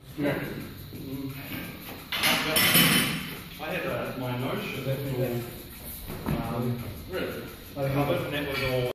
Yeah. I had my nose should that all Really? covered, and that was all.